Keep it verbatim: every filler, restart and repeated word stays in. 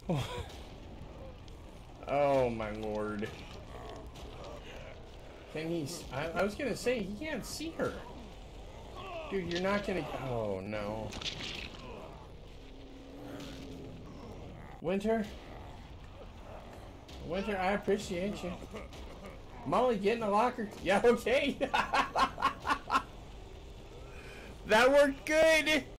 Oh my lord. Can he... I, I was gonna say, he can't see her. Dude, you're not gonna... Oh no. Winter? Winter, I appreciate you. Molly, get in the locker. Yeah, okay. That worked good.